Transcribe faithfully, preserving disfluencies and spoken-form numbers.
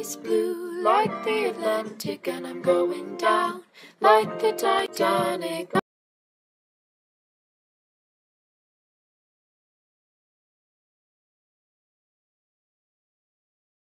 is blue like the Atlantic, and I'm going down like the Titanic.